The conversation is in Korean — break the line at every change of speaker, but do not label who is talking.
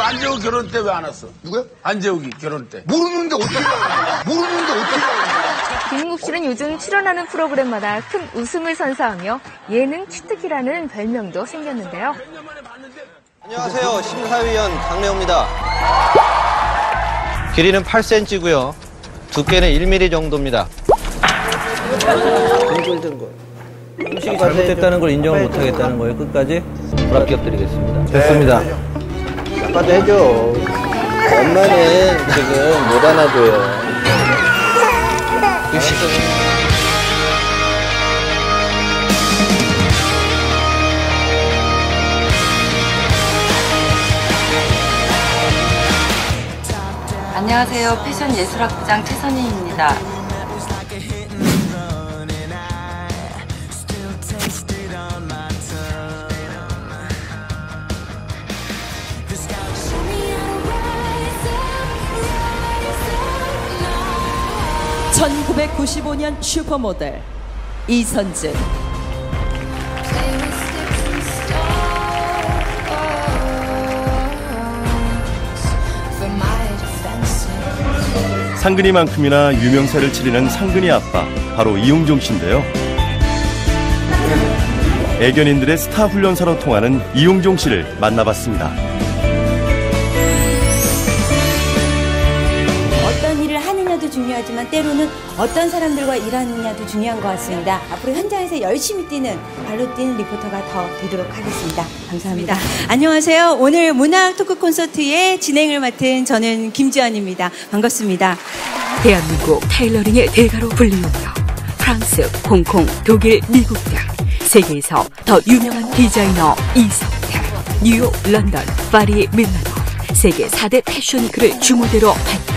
안재욱 결혼 때 왜 안 왔어?
누구야?
안재욱이 결혼 때.
모르는데 어떻게 알아? 모르는데 어떻게 알아?
김국 씨는 요즘 출연하는 프로그램마다 큰 웃음을 선사하며 예능 치트키라는 별명도 생겼는데요.
안녕하세요. 심사위원 강래호입니다. 길이는 8cm고요. 두께는 1mm 정도입니다. 음식이 잘못됐다는 걸 인정을 못하겠다는 거예요. 끝까지 불합격 드리겠습니다. 됐습니다. 아빠도 해줘. 엄마는 지금 못 안아줘요.
안녕하세요. 패션예술학부장 최선희입니다.
(1995년) 슈퍼모델 이선진.
상근이만큼이나 유명세를 치르는 상근이 아빠, 바로 이용종 씨인데요. 애견인들의 스타 훈련사로 통하는 이용종 씨를 만나봤습니다.
어떤 일을 하느냐도 중요하지만 때로는 어떤 사람들과 일하느냐도 중요한 것 같습니다. 앞으로 현장에서 열심히 뛰는, 발로 뛰는 리포터가 더 되도록 하겠습니다. 감사합니다. 안녕하세요. 오늘 문학 토크 콘서트의 진행을 맡은 저는 김지연입니다. 반갑습니다.
대한민국 테일러링의 대가로 불리우며 프랑스, 홍콩, 독일, 미국 등 세계에서 더 유명한 디자이너 이석태. 뉴욕, 런던, 파리, 밀라노 세계 4대 패션 위크를 주무대로 발표.